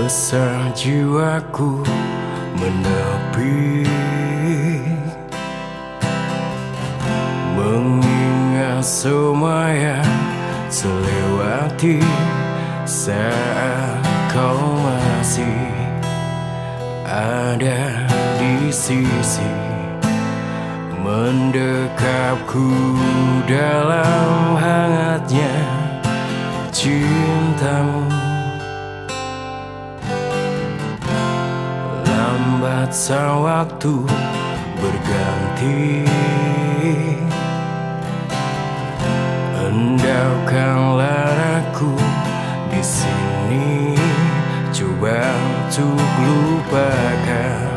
Resah jiwaku menepi, mengingat semua yang selewati saat kau masih ada di sisi, mendekapku dalam hangatnya cintamu. Lambat sang waktu berganti, endaukanlah aku di sini, coba untuk lupakan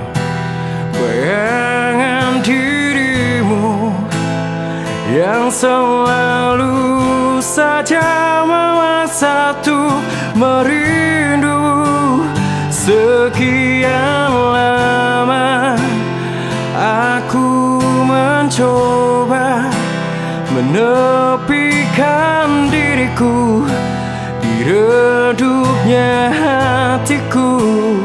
bayangan dirimu yang selalu saja memaksa untuk merindu. Sekian lama aku mencoba menepikan diriku di redupnya hatiku,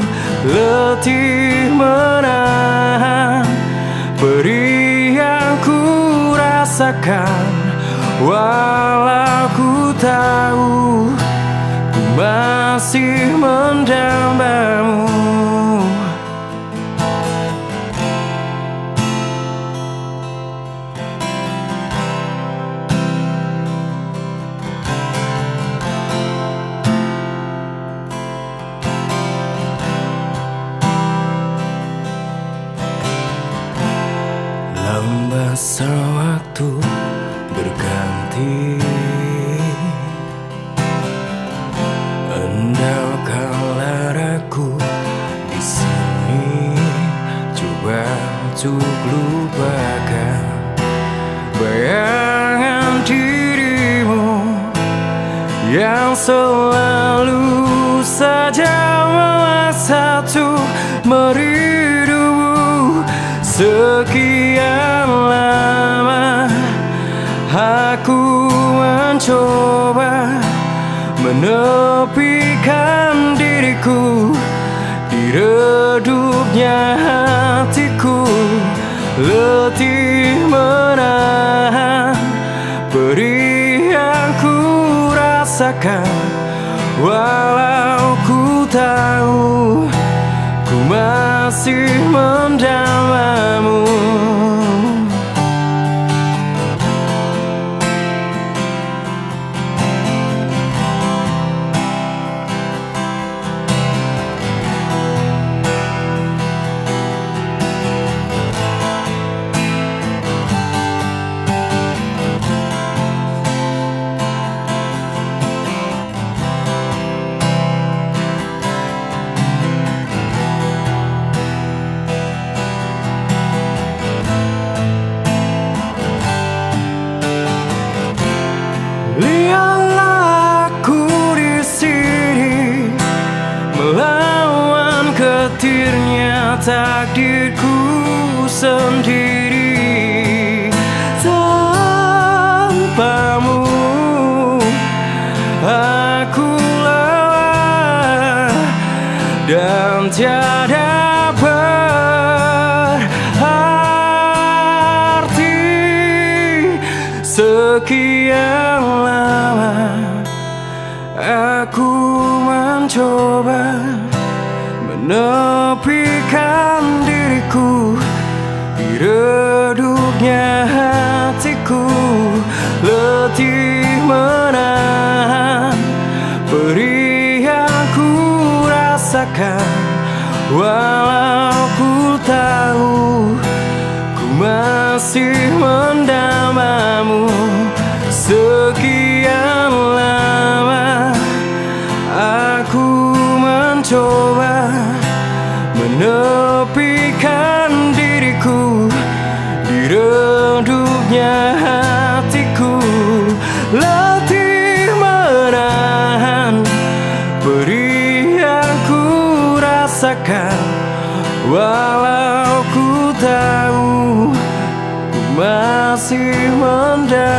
letih menahan perih yang ku rasakan. Walau ku tahu ku masih mendambamu. Lambat sang waktu berganti, endaukanlah aku di sini, coba untuk lupakan bayangan dirimu yang selalu saja memaksa untuk merindumu. Sekian lama aku mencoba menepikan diriku di redupnya hatiku, letih menahan perih yang ku rasakan. Walau ku tahu ku masih mendambamu. Lihatlah aku di sini melawan getirnya takdirku sendiri. Tanpamu aku lelah dan tiada berarti. Sekian lama aku mencoba menepikan diriku di redupnya hatiku, letih menahan perih yang ku rasakan. Walau ku tahu ku masih mendambamu. Sekian lama aku mencoba menepikan diriku di redupnya hatiku, letih menahan perih yang ku rasakan. Walau ku tahu ku masih mendambamu.